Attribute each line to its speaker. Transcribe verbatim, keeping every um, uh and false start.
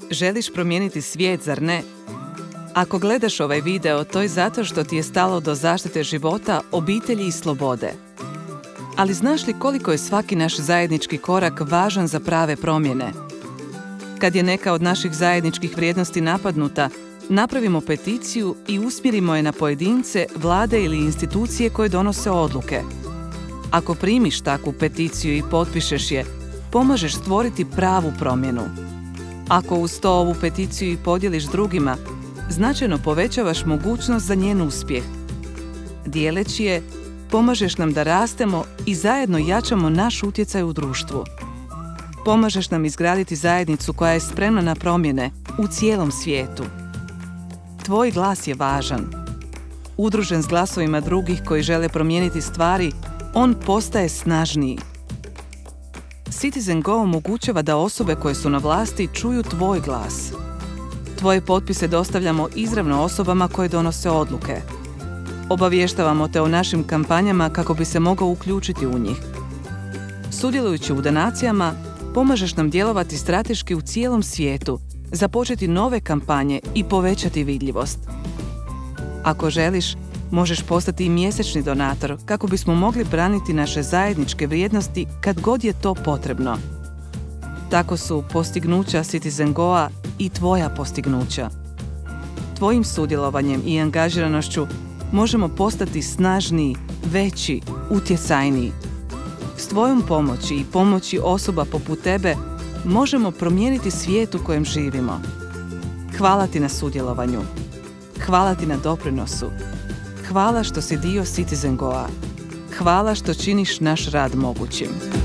Speaker 1: Želiš promijeniti svijet, zar ne? Ako gledaš ovaj video, to je zato što ti je stalo do zaštite života, obitelji i slobode. Ali znaš li koliko je svaki naš zajednički korak važan za prave promjene? Kad je neka od naših zajedničkih vrijednosti napadnuta, napravimo peticiju i usmjerimo je na pojedince, vlade ili institucije koje donose odluke. Ako primiš takvu peticiju i potpišeš je, pomažeš stvoriti pravu promjenu. Ako uz to ovu peticiju i podijeliš drugima, značajno povećavaš mogućnost za njen uspjeh. Dijeleći je, pomažeš nam da rastemo i zajedno jačamo naš utjecaj u društvu. Pomažeš nam izgraditi zajednicu koja je spremna na promjene u cijelom svijetu. Tvoj glas je važan. Udružen s glasovima drugih koji žele promijeniti stvari, on postaje snažniji. Citizen Go omogućava da osobe koje su na vlasti čuju tvoj glas. Tvoje potpise dostavljamo izravno osobama koje donose odluke. Obavještavamo te o našim kampanjama kako bi se mogao uključiti u njih. Sudjelujući u donacijama, pomažeš nam djelovati strateški u cijelom svijetu, započeti nove kampanje i povećati vidljivost. Ako želiš, možeš postati i mjesečni donator kako bismo mogli braniti naše zajedničke vrijednosti kad god je to potrebno. Tako su postignuća Citizen Goa i tvoja postignuća. Tvojim sudjelovanjem i angažiranošću možemo postati snažniji, veći, utjecajniji. S tvojom pomoći i pomoći osoba poput tebe možemo promijeniti svijet u kojem živimo. Hvala ti na sudjelovanju. Hvala ti na doprinosu. Hvala što si dio Citizen Goa. Hvala što činiš naš rad mogućim.